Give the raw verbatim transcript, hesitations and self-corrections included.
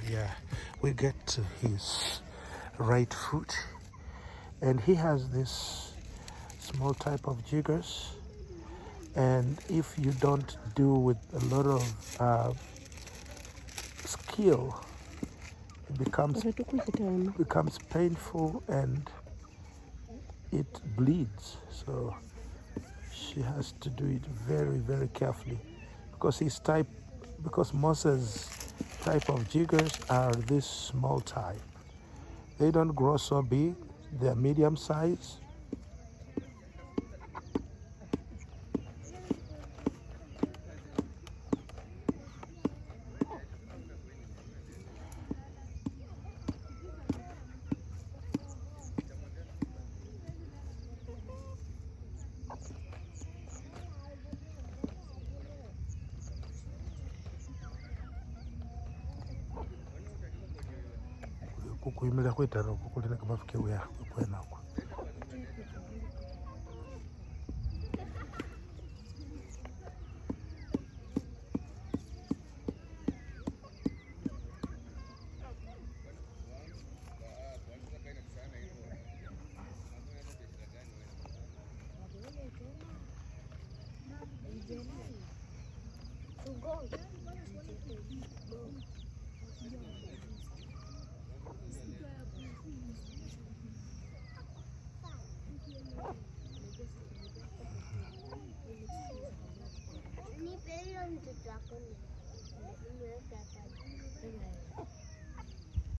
yeah, we get to his right foot, and he has this small type of jiggers, and if you don't do with a lot of uh, skill, it becomes it becomes painful and it bleeds. So she has to do it very, very carefully, because his type, because Moses' type of jiggers are this small type. They don't grow so big, they're medium size. Kuimira kwetara kukulina kama fikeu ya kwena kwa Ini